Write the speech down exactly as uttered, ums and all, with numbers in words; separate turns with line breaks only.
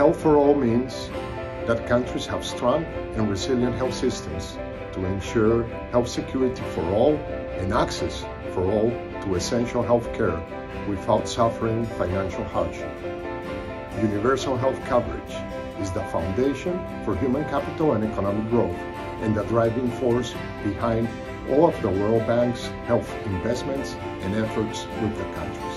Health for all means that countries have strong and resilient health systems to ensure health security for all and access for all to essential health care without suffering financial hardship. Universal health coverage is the foundation for human capital and economic growth, and the driving force behind all of the World Bank's health investments and efforts with the country.